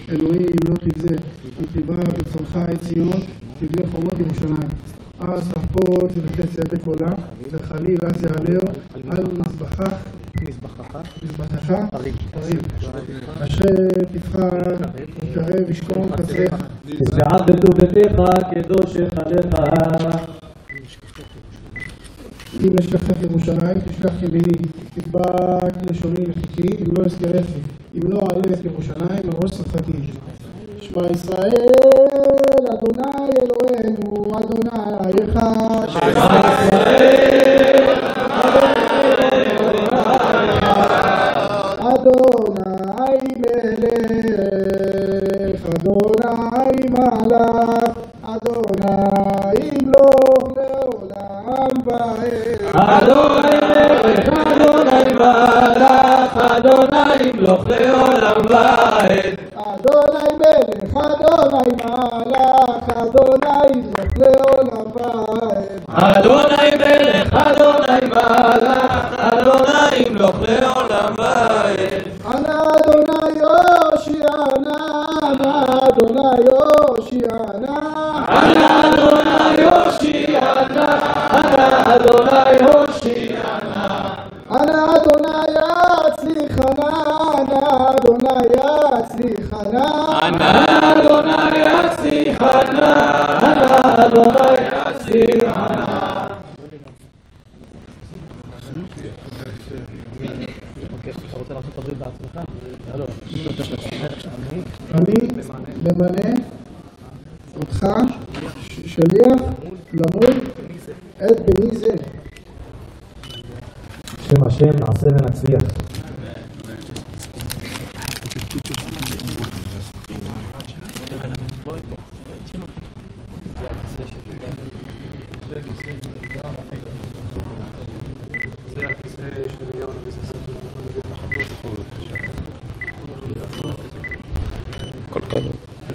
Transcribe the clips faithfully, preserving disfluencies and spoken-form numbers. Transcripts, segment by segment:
אלוהים לא תבזה, כי תיבא ברצונך את ציון, תבנה חומות ירושלים. אז תחפוץ ותצא בקולה, וחלי ואז יעלהו על מזבחך, מזבחך, תריב. אשר תבחר ותקרב ישכון קצרך. תשבעת בטוב ביתך, קדוש היכלך. אם אשכחך ירושלים, תשכח ימיני, תדבק לשוני וחיקי, אם לא אזכרכי, אם לא אעלה את ירושלים, ארוש שפתי. שמע ישראל, אדוני אלוהינו, אדוני אחד. שמע ישראל, אדוני מלך, אדוני מלך, אדוני ימלוך לעולם ועד. אדוני מלך, אדוני מלך, אדוני ימלוך לעולם ועד. אדוני מלך, אדוני מלך, אדוני ימלוך לעולם ועד. אדוני מלך, אדוני מלך, אדוני ימלוך לעולם ועד. אנא אדוני יושיענה, אנא אדוני יושיענה, אנא אדוני יושיענה, אנא אדוני יושיענה. אנא אדוני יצליחנה, אנא אדוני יצליחנה, אנא אדוני יצליחנה, אנא אדוני יצליחנה. אתה רוצה לעשות הברית בעצמך? אני ממנה אותך שליח למות את בני זה. שם השם נעשה ונצליח. כל כבוד.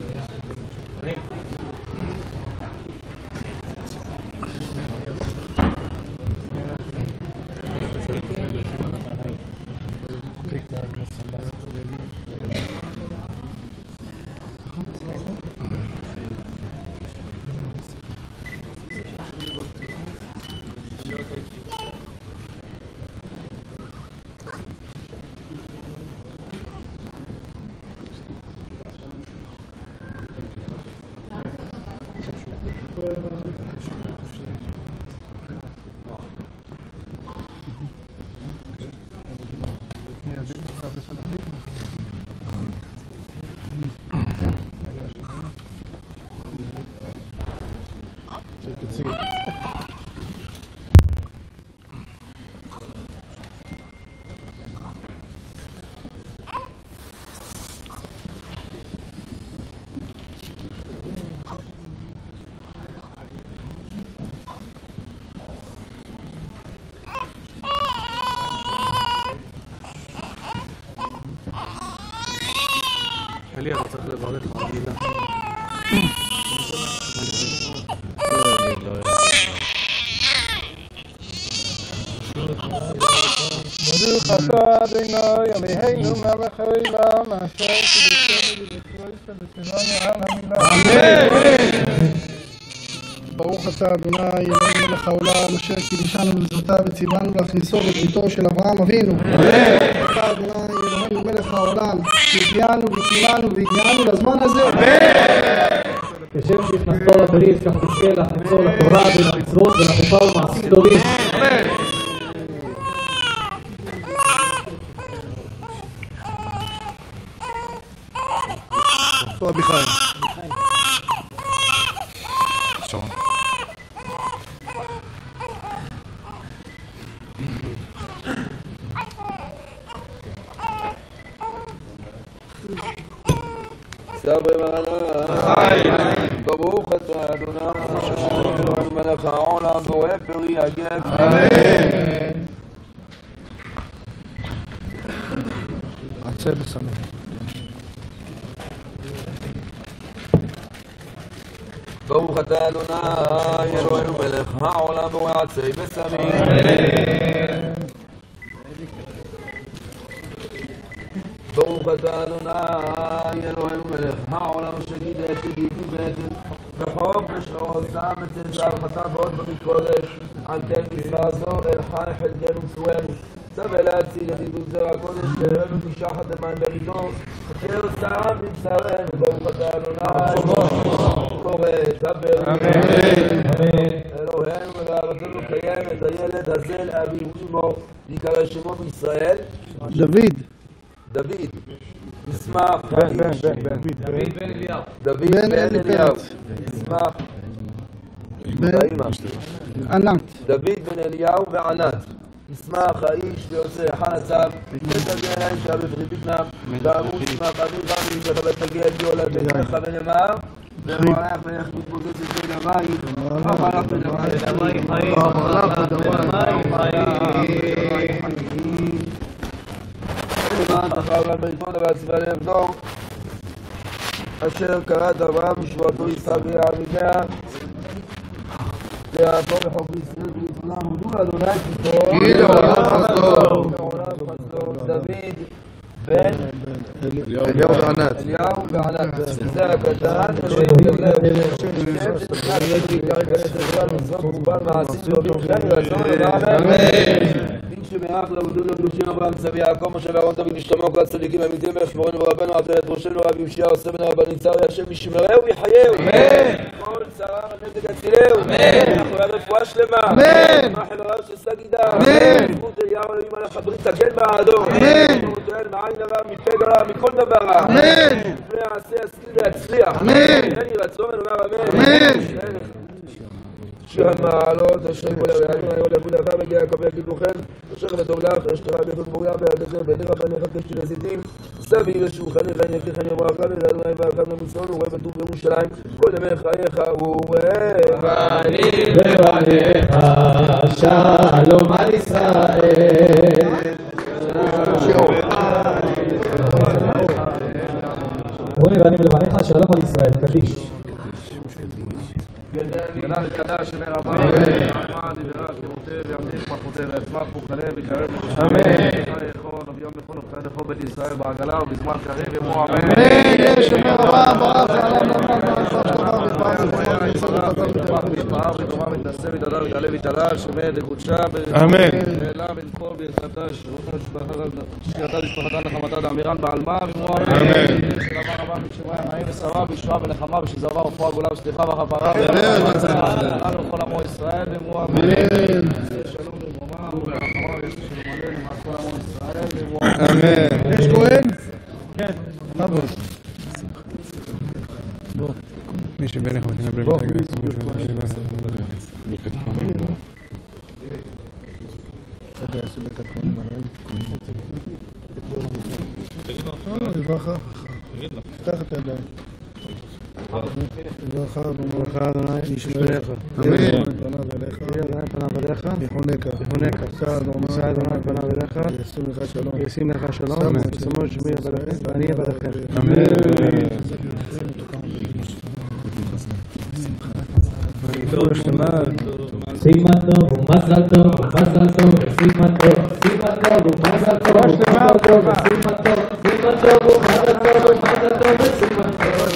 אלי, אתה צריך לברך את המילה. ברוך אתה אדוני אלוהינו מלך העולם אשר קידשנו בבית ושבענו על המילה. אמן. ברוך אתה אדוני אלוהינו מלך העולם אשר קידשנו במצוותיו וציוונו להכניסו בבריתו של אברהם אבינו. אמן. ברוך אתה אדוני אלוהינו מלך העולם שהגיענו וקיימנו והגיענו לזמן הזה. אמן. כשם שהכנסתו לברית כך תזכה להכניסו לתורה ולמצוות ולחופה ולמעשים טובים. אמן. פה אביחי. שרון. סברי מעלה, ברוך אתה אדוני מלך העולם בורא פרי הגף. אמן. עצה ושמח. ברוך אתה אדוני אלוהינו מלך העולם בורא עצי ושמח. ברוך אתה אדוני אלוהינו מלך העולם שגיד את ידידי בטן בחופש ועוזם את זרחתה ועוד במקודש על כן מצווה זו אל חי חלקנו צורנו צווה להציל את עדות זרע הקודש והראינו משחת למען בריתו אשר שם מבשרנו ברוך אתה אדוני קורא דבר אלוהינו ולאהבתנו קיים את הילד הזה לאביו שמו יקרא שמו בישראל דוד דוד ישמח בן בן בן בן דוד בן אליהו. דוד בן אליהו ישמח באמא ענת דוד בן אליהו וענת ישמח האיש ויוצא חנצם ותגיע האיש בבריתנם ואמרו ישמח אביו ואמרו וחבל תגיע את יולדתך ונאמר ואמרו עליך ואיך מתמודד את בין המים ואמרו עליך בין המים חיים חיים למען תחר לבריתון והצבא לבדור אשר קראת אברהם משבועתו יצחק ויעמידיה ויעתו בחוק בישראל ויתונם הודו לאדוני כיתו כאילו עולם חסדו דוד בן אליהו וענת אליהו וענת זה הקטן אלוהים גדול שם שתחת שתיקה כנסת ישראל מצוות מובן מעשית רבים וכן ירצון ואמן דין שמח לעבדו לקדושים אברהם צבי יעקב משה ואהרון תמיד נשתמעו כל הצדיקים האמיתיים איך מורנו ורבנו עטרת ראשנו רב יושיע עושה בן הרבנית צרי השם ישמרהו ויחייהו כל צרה ונזק יצילהו אנחנו רואים רפואה שלמה מאחל רב של סגידה זכות אליהו אלוהים על החברית תקן בעדו מעין הרע מפה גרע מכל דבר רע לפני העשה ישכיל ויצליח אין יהי רצון ונאמר אמן שיר המעלות אשר כל הרעיון היו לגוד עבר מגיע יעקב יגידוכם אשר וטוב לך אשתרה ביתות בוריה בידכם ואני רבני אחד כשתי לזיתים סבי ושולחני חיים יבטיחני וברכה לאדוני ואחד למצון ורואה בטוב ירושלים כל ימי חייך ובני ובניך שלום על ישראל רוני ואני ולבניך שלום על ישראל קדיש גדל וקדש שמי רבה עמד ידרש ורוצה וימליך מלכותי ויצמח וכלה ויקרב אמן חייכון וביום לכל ובחיית לכל בית ישראל בעגלה ובזמן קריב יאמרו אמן שמי רבה ברח מתפאר ותאמר ותעשה ותדע ותעלה ותעלה שמי דקודשה אמן ואלה ונקור ברכתה ששירתה לשפחתה נחמתה דאמירן בעלמה ואמרו אמן שלמה רבה משמרה חיים ושרה וישועה ונחמה ושזרבה ורפואה גאולה וסליחה וכפרה לנו כל עמו ישראל ואמרו אמן שלום ומרומה וברחמה ויש שלום עלינו מעל כל עמו ישראל ואמרו אמן יש כהן? כן אבו מי שבינך ותנבא בוא ברכה פתח את הידיים ברכה וברכה אדוני ישמרך אמן פניו אליך פניו אליך יחונקה יחונקה שא אדוני פניו אליך ישים לך שלום ישים לך שלום ושמו שמי יברכם ואני אברכם אמן סימן טוב ומזל טוב ומזל טוב סימן טוב סימן טוב ומזל טוב ומזל טוב סימן טוב סימן טוב ומזל טוב ומזל טוב סימן טוב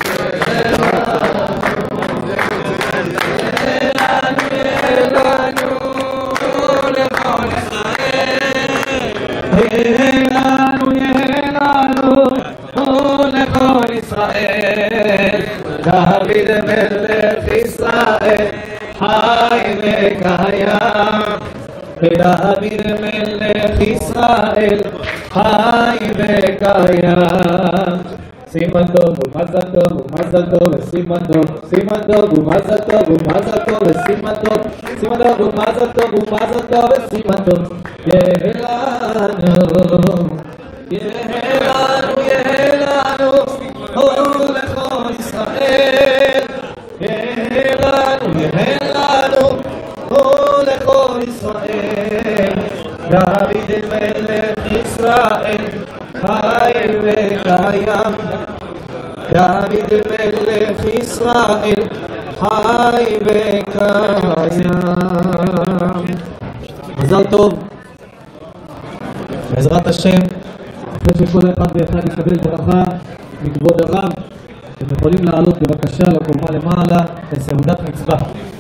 דוד מלך ישראל חי וקיים דוד מלך ישראל חי וקיים סימן טוב ומזל טוב ומזל טוב סימן טוב סימן טוב ומזל טוב ומזל טוב סימן טוב סימן טוב ומזל טוב ומזל טוב סימן טוב יהיה לנו יהיה לנו יהיה לנו לכל ישראל יהיה לנו יהיה לנו לכל ישראל דוד מלך ישראל חי וקיים דוד מלך ישראל חי וקיים מזל טוב בעזרת השם אחרי שכל אחד ואחד יקבל ברכה מכבוד הרב, אתם יכולים לעלות בבקשה לקומה למעלה לסעודת מצווה.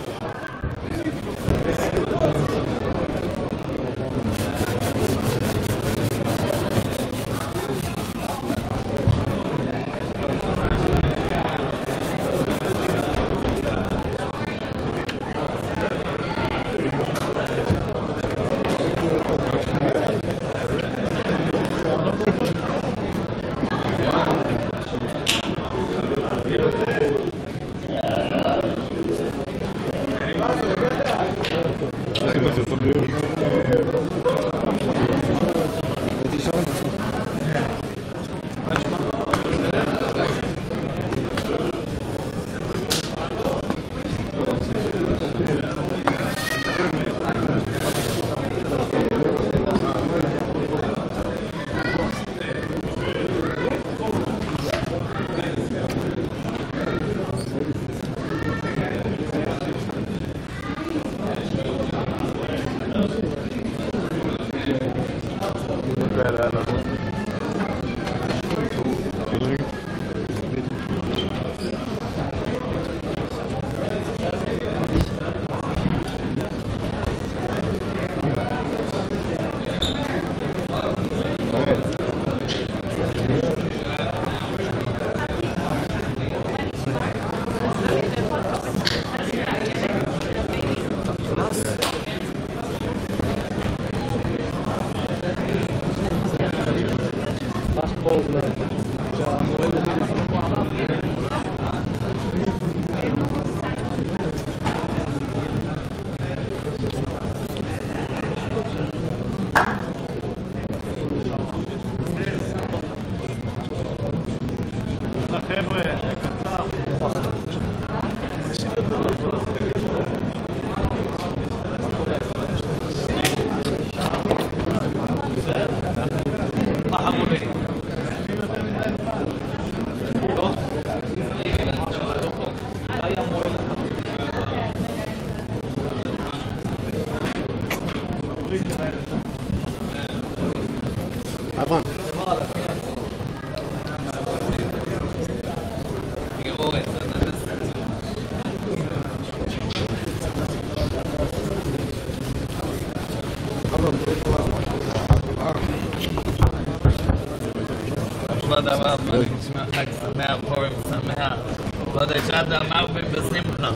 כבוד הרב, מה נשמע חג שמח, פורים שמח, כבוד השעת המרבים בשמחה.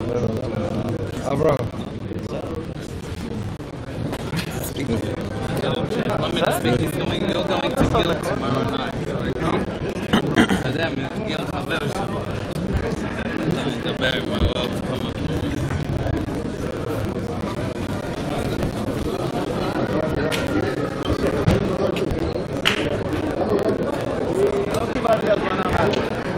אברהם. Want me to speak? He's coming, you're going to Gila tomorrow night. אתה יודע, מגיע לחבר שלו. אתה מדבר עם הרב, כמה. לא קיבלתי הזמנה מעט.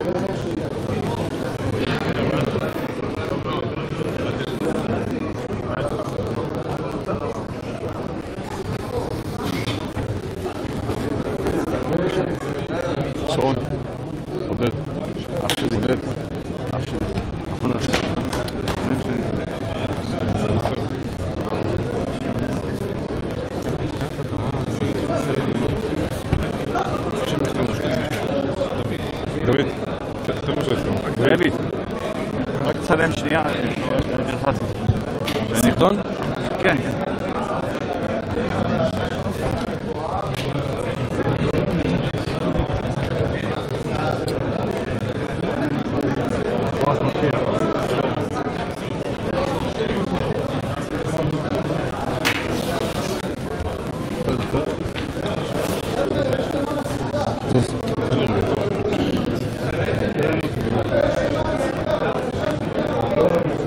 שרון, עודד, אח שלי, עודד, אח שלי, אחרונה שלי. דוד, תחתמו שלנו. דוד, רק תצלם שנייה, נלחצתי. סרטון? כן. Yes.